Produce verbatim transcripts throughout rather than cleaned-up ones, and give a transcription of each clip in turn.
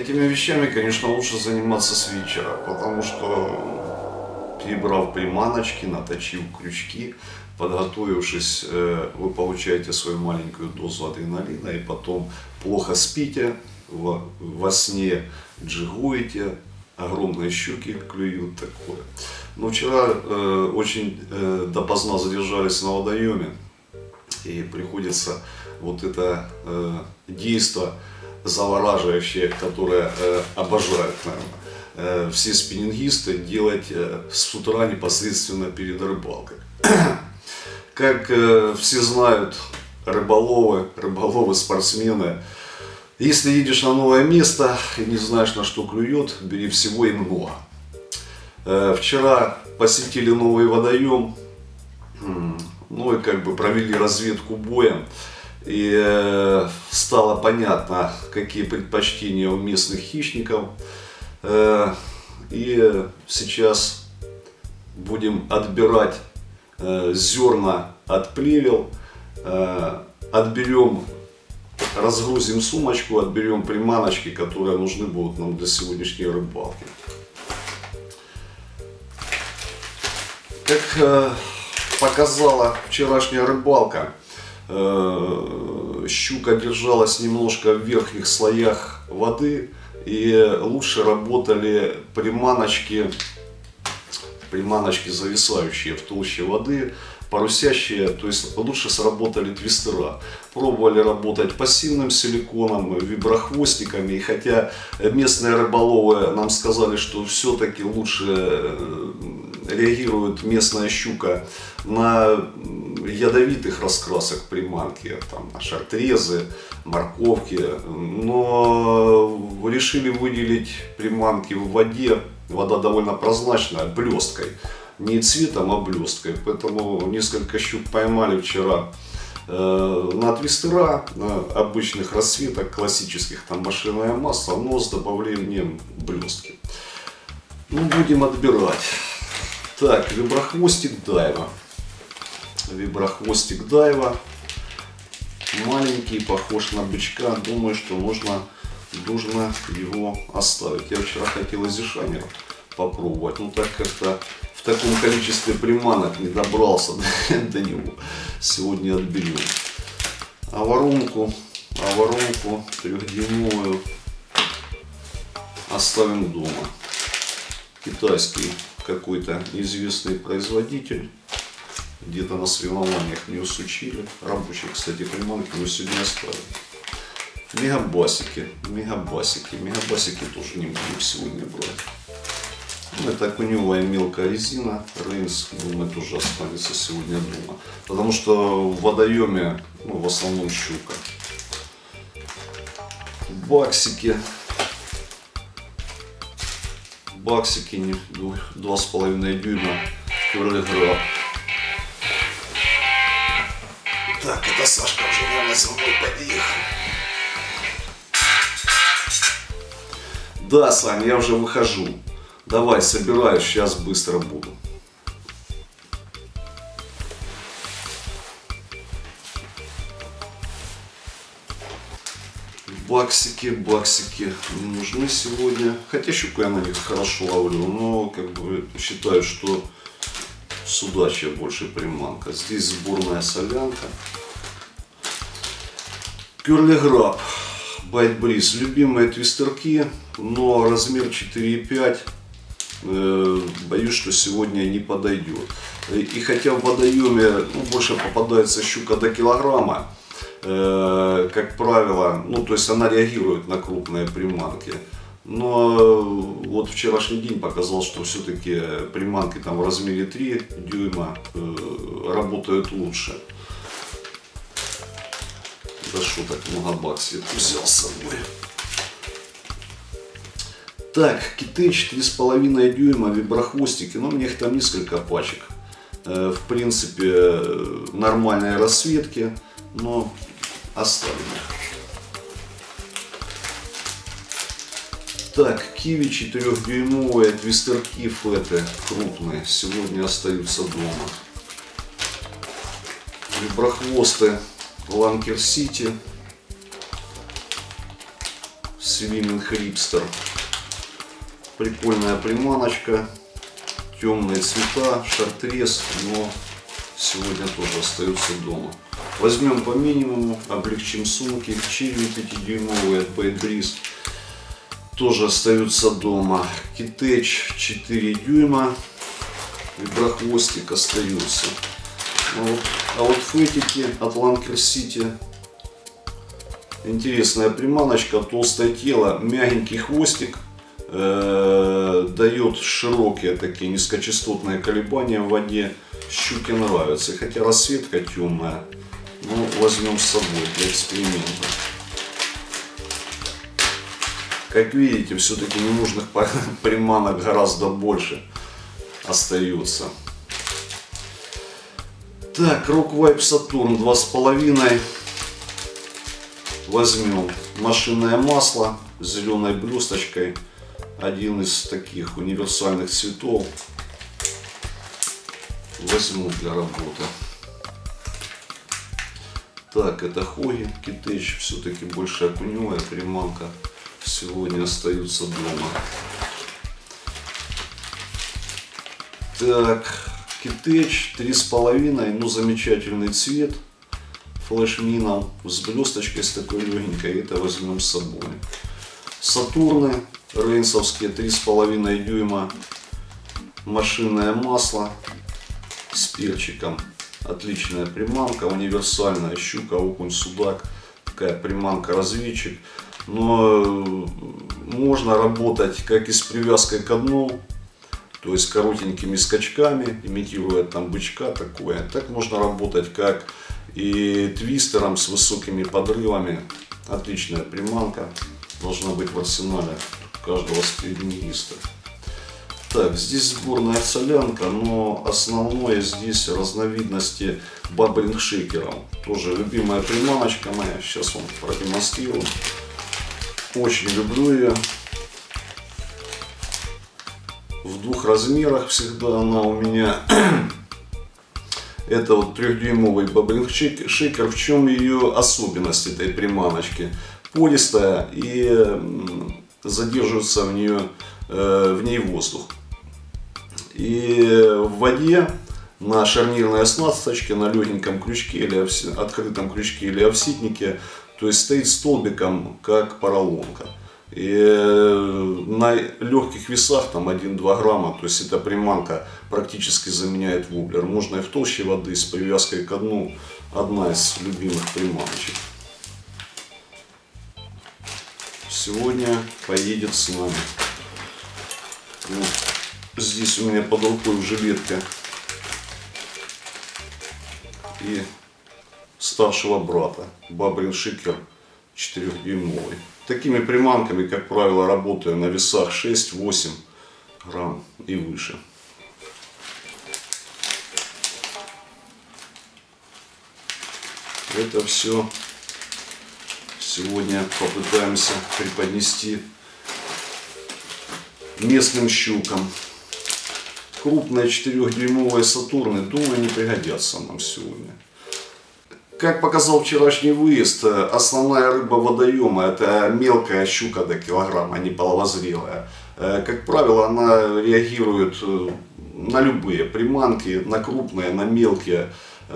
Этими вещами, конечно, лучше заниматься с вечера, потому что, перебрав приманочки, наточив крючки, подготовившись, вы получаете свою маленькую дозу адреналина и потом плохо спите, во сне джигуете, огромные щуки клюют, такое. Но вчера э, очень э, допоздна задержались на водоеме, и приходится вот это э, действо завораживающее, которое э, обожают, наверное, э, все спиннингисты делать э, с утра непосредственно перед рыбалкой. Как э, все знают, рыболовы, рыболовы, спортсмены, если едешь на новое место и не знаешь, на что клюет, бери всего и много. Э, вчера посетили новый водоем, ну и как бы провели разведку боем. И э, стало понятно, какие предпочтения у местных хищников. Э, и сейчас будем отбирать э, зерна от плевел. Э, отберем, разгрузим сумочку, отберем приманочки, которые нужны будут нам для сегодняшней рыбалки. Как э, показала вчерашняя рыбалка, щука держалась немножко в верхних слоях воды, и лучше работали приманочки, приманочки зависающие в толще воды, парусящие, то есть лучше сработали твистера. Пробовали работать пассивным силиконом, виброхвостиками, и хотя местные рыболовы нам сказали, что все-таки лучше реагирует местная щука на ядовитых раскрасок приманки, там, на шартрезы, морковки, но решили выделить приманки в воде. Вода довольно прозрачная, блесткой, не цветом, а блесткой, поэтому несколько щук поймали вчера э, на твистера, на обычных расцветок классических, там машинное масло, но с добавлением блестки. Ну, будем отбирать. Так, виброхвостик дайва. Виброхвостик дайва. Маленький, похож на бычка. Думаю, что нужно, нужно его оставить. Я вчера хотел изишанер попробовать. Но так как-то в таком количестве приманок не добрался до него. Сегодня отберем. А воронку, а воронку трехдюймовую оставим дома. Китайский какой-то известный производитель. Где-то на соревнованиях не усучили. Рабочие, кстати, приманки мы сегодня оставили. Мегабасики. Мегабасики. Мегабасики тоже не будем сегодня брать. Ну, это акуневая мелкая резина. Рейнс, думаю, тоже останется сегодня дома. Потому что в водоеме, ну, в основном щука. Баксики. Баксики два с половиной дюйма. Кюрлиграб. Так, это Сашка уже, наверное, за мной подъехал. Да, Саня, я уже выхожу. Давай, собираюсь, сейчас быстро буду. Баксики, баксики не нужны сегодня. Хотя щуку я на них хорошо ловлю, но как бы считаю, что судачья больше приманка. Здесь сборная солянка. Кюрлиграб, Байт Бриз. Любимые твистерки, но размер четыре и пять. Э, боюсь, что сегодня не подойдет. И хотя в водоеме, ну, больше попадается щука до килограмма, э, как правило, ну, то есть она реагирует на крупные приманки. Но вот вчерашний день показал, что все-таки приманки там в размере три дюйма э, работают лучше. Да что так много баксов взял с собой. Так, киты четыре с половиной дюйма, виброхвостики. Но мне их там несколько пачек. Э, в принципе, нормальные расцветки, но оставим их. Так, киви четырёхдюймовые, твистерки феты крупные. Сегодня остаются дома. Виброхвосты Ланкер Сити. Swimming Hipster. Прикольная приманочка. Темные цвета, шартрез, но сегодня тоже остается дома. Возьмем по минимуму, облегчим сумки. Черви пятидюймовые от Bait Breeze тоже остаются дома. Китеч четыре дюйма. Виброхвостик остается. Вот. А вот фетики от Lanker City. Интересная приманочка, толстое тело, мягенький хвостик. Э, дает широкие такие низкочастотные колебания в воде. Щуке нравится, хотя расцветка темная, но возьмем с собой для эксперимента. Как видите, все-таки ненужных приманок гораздо больше остается. Так, Rock Vibe Saturn два с половиной. Возьмем машинное масло с зеленой блесточкой. Один из таких универсальных цветов. Возьму для работы. Так, это Хоги Китеч. Все-таки больше окуневая приманка. Сегодня остаются дома. Так, Китеч три с половиной. Ну, замечательный цвет. Флэш-мином с блесточкой, с такой легенькой. Это возьмем с собой. Сатурны рейнсовские три с половиной дюйма. Машинное масло с перчиком. Отличная приманка, универсальная. Щука, окунь, судак. Такая приманка-разведчик. Но можно работать как и с привязкой к дну, то есть коротенькими скачками, имитируя там бычка такое. Так можно работать как и твистером с высокими подрывами. Отличная приманка. Должна быть в арсенале каждого спиннингиста. Так, здесь сборная солянка, но основное здесь разновидности бабблинг шейкеров. Тоже любимая приманочка моя. Сейчас вам продемонстрирую. Очень люблю ее. В двух размерах всегда она у меня. Это вот трехдюймовый бабблинг шейкер. В чем ее особенность этой приманочки? Пористая и задерживается в нее в ней воздух. И в воде на шарнирной оснасточке, на легеньком крючке или открытом крючке или овситнике, то есть стоит столбиком как поролонка. И на легких весах, там один-два грамма, то есть эта приманка практически заменяет воблер. Можно и в толще воды с привязкой к дну. Одна из любимых приманочек. Сегодня поедет с нами. Вот. Здесь у меня под рукой уже ветка и старшего брата бабблинг шейкер четырехдюймовый. Такими приманками, как правило, работаю на весах шесть-восемь грамм и выше. Это все сегодня попытаемся преподнести местным щукам. Крупные четырехдюймовые Сатурны, думаю, не пригодятся нам сегодня. Как показал вчерашний выезд, основная рыба водоема — это мелкая щука до килограмма, а не половозрелая. Как правило, она реагирует на любые приманки, на крупные, на мелкие.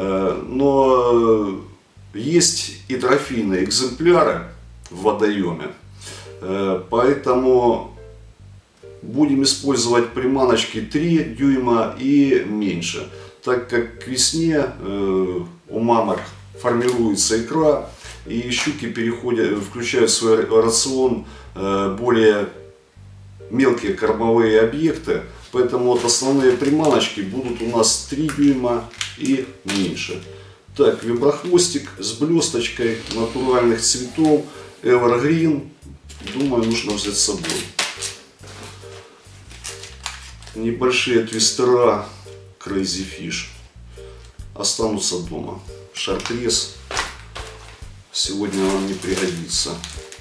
Но есть и трофейные экземпляры в водоеме, поэтому будем использовать приманочки три дюйма и меньше, так как к весне э, у мамок формируется икра и щуки переходят, включают в свой рацион э, более мелкие кормовые объекты, поэтому вот основные приманочки будут у нас три дюйма и меньше. Так, виброхвостик с блесточкой натуральных цветов, Evergreen, думаю, нужно взять с собой. Небольшие твистера Crazy Fish останутся дома. Шартрез сегодня вам не пригодится.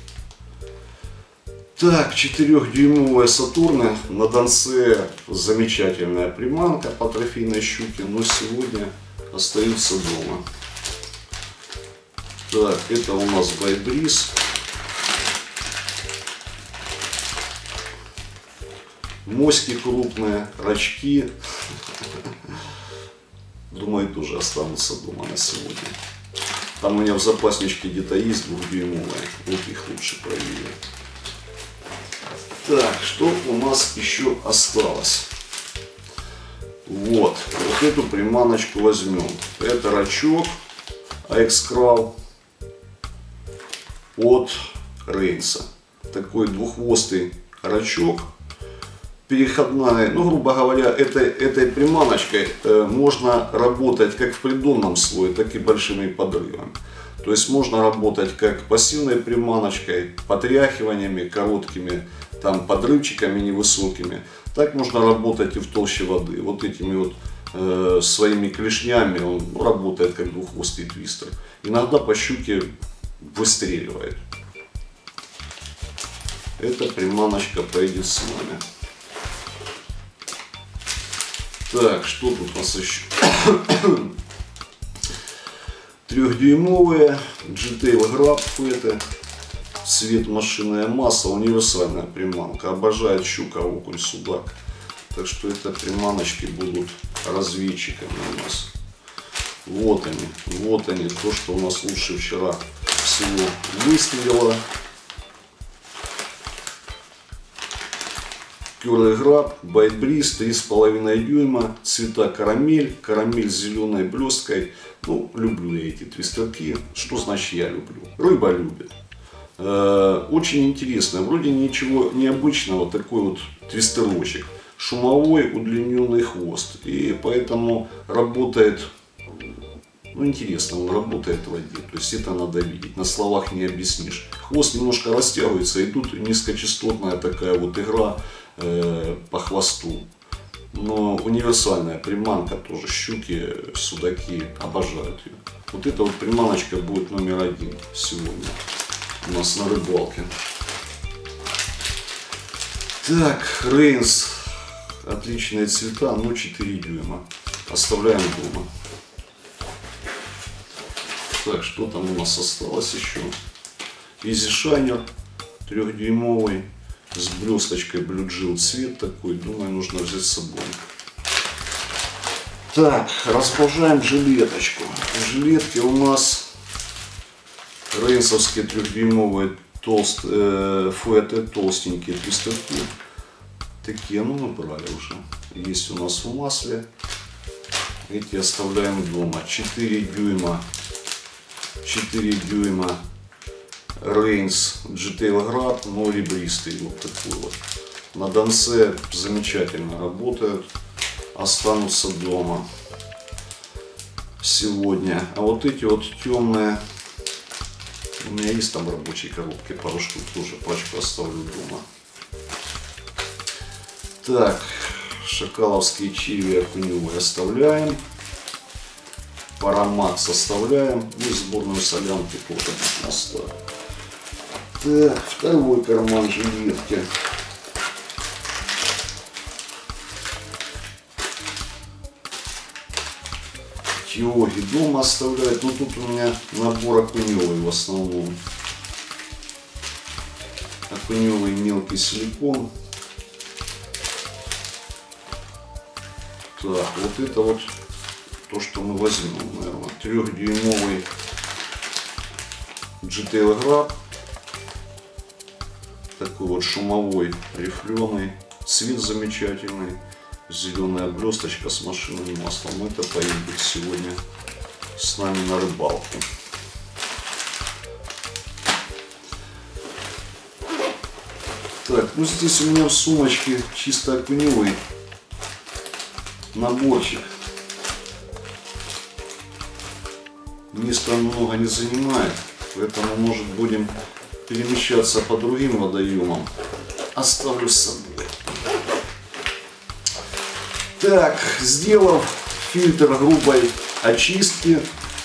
Так, четырехдюймовые Сатурны. На Донце замечательная приманка по трофейной щуке, но сегодня остаются дома. Так, это у нас Bait Breeze. моськи крупные, рачки. Думаю, тоже останутся дома на сегодня. Там у меня в запасничке где-то есть двухдюймовые. Вот их лучше проверить. Так, что у нас еще осталось? Вот, вот эту приманочку возьмем. Это рачок X-Crawl от Рейнса. Такой двуххвостый рачок. Переходная, ну, грубо говоря, этой, этой приманочкой э, можно работать как в придонном слое, так и большими подрывами. То есть можно работать как пассивной приманочкой, потряхиваниями короткими, там подрывчиками невысокими. Так можно работать и в толще воды. Вот этими вот э, своими клешнями он ну, работает как двуххвостый твистер. Иногда по щуке выстреливает. Эта приманочка пойдет с нами. Так, что тут у нас еще? Трехдюймовые G-Tail Grab это цвет машинное масло, универсальная приманка. Обожает щука, окунь, судак. Так что это приманочки будут разведчиками у нас. Вот они, вот они, то, что у нас лучше вчера всего выстрелило. Curly Grab, Bite Breeze, три с половиной дюйма, цвета карамель, карамель с зеленой блесткой. Ну, люблю я эти твистерки. Что значит я люблю? Рыба любит. Э, очень интересно, вроде ничего необычного, такой вот твистерочек. Шумовой удлиненный хвост. И поэтому работает, ну интересно, он работает в воде. То есть это надо видеть, на словах не объяснишь. Хвост немножко растягивается, и тут низкочастотная такая вот игра по хвосту. Но универсальная приманка тоже. Щуки, судаки обожают ее. Вот эта вот приманочка будет номер один сегодня у нас на рыбалке. Так, Рейнс. Отличные цвета, но четыре дюйма. Оставляем дома. Так, что там у нас осталось еще? Easy Shiner трехдюймовый. С блесточкой Blue Jill цвет такой, думаю, нужно взять с собой. Так, расположаем жилеточку. В жилетке у нас рейнсовские трехдюймовые толст, э, фуэты толстенькие твистерки. Такие, ну мы брали уже. Есть у нас в масле. Эти оставляем дома. четыре дюйма. четыре дюйма. Рейнс G-Tail Grab, но ребристый, вот такой вот. На донце замечательно работают, останутся дома сегодня. А вот эти вот темные, у меня есть там рабочие коробки, пару штук тоже, пачку оставлю дома. Так, шакаловские чиви окуневые оставляем. Парамакс оставляем. И сборную солянки тоже оставим. Так, второй карман жилетки. Тиоги дома оставляют. Но тут у меня набор окуневый в основном. Окуневый мелкий силикон. Так, вот это вот то, что мы возьмем, наверное. Трехдюймовый G-Tail Grab. Такой вот шумовой, рифленый, цвет замечательный, зеленая блесточка с машинным маслом. Это поедет сегодня с нами на рыбалку. Так, ну здесь у меня в сумочке чисто окуневый наборчик. Места много не занимает, поэтому, может, будем перемещаться по другим водоемам. Оставлю с собой. Так, сделав фильтр грубой очистки,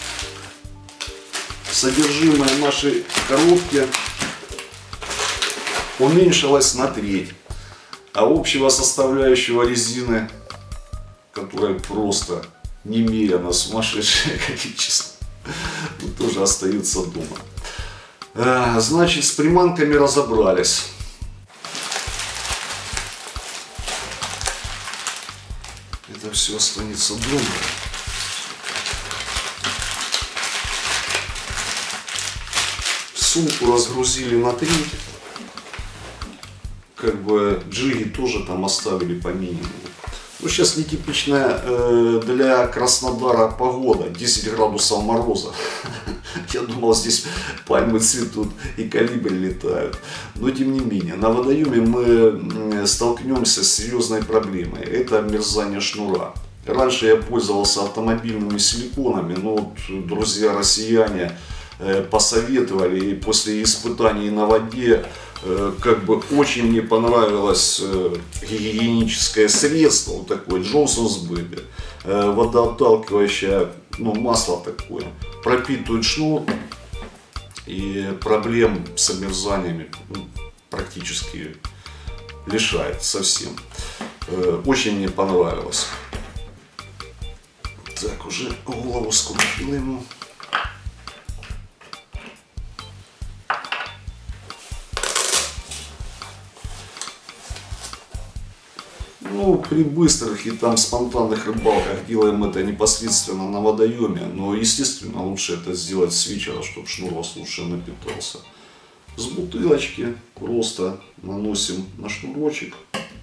содержимое нашей коробки уменьшилось на треть. А общего составляющего резины, которая просто немерено сумасшедшее количество, тоже остается дома. Значит, с приманками разобрались. Это все останется дома. Сумку разгрузили на треть. Как бы джиги тоже там оставили по минимуму. Ну, сейчас нетипичная э, для Краснодара погода. десять градусов мороза. Я думал, здесь пальмы цветут и колибри летают. Но тем не менее, на водоеме мы столкнемся с серьезной проблемой. Это мерзание шнура. Раньше я пользовался автомобильными силиконами, но вот друзья россияне посоветовали, и после испытаний на воде как бы очень мне понравилось гигиеническое средство, вот такое Johnson's Baby, водоотталкивающее, ну, масло такое, пропитывает шнур, и проблем с обмерзаниями практически лишает совсем. Очень мне понравилось. Так, уже голову скрутил ему. Ну, при быстрых и там спонтанных рыбалках делаем это непосредственно на водоеме, но, естественно, лучше это сделать с вечера, чтобы шнур у вас лучше напитался. С бутылочки просто наносим на шнурочек,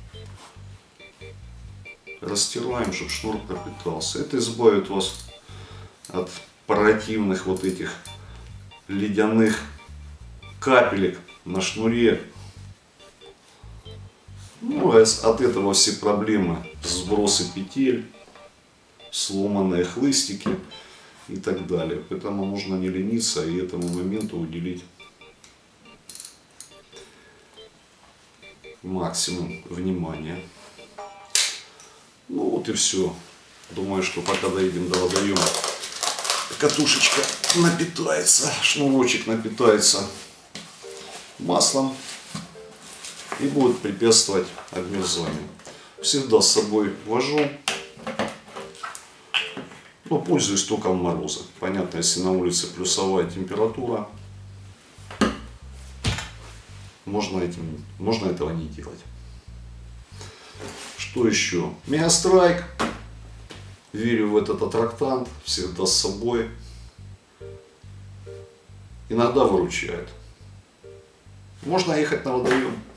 растираем, чтобы шнур пропитался. Это избавит вас от противных вот этих ледяных капелек на шнуре. Ну, а от этого все проблемы: сбросы петель, сломанные хлыстики и так далее. Поэтому нужно не лениться и этому моменту уделить максимум внимания. Ну вот и все. Думаю, что пока доедем до водоема, катушечка напитается, шнурочек напитается маслом и будет препятствовать обмерзанию. Всегда с собой вожу, но пользуюсь только в морозы. Понятно, если на улице плюсовая температура, можно, этим, можно этого не делать. Что еще? Мегастрайк. Верю в этот аттрактант, всегда с собой. Иногда выручает. Можно ехать на водоем.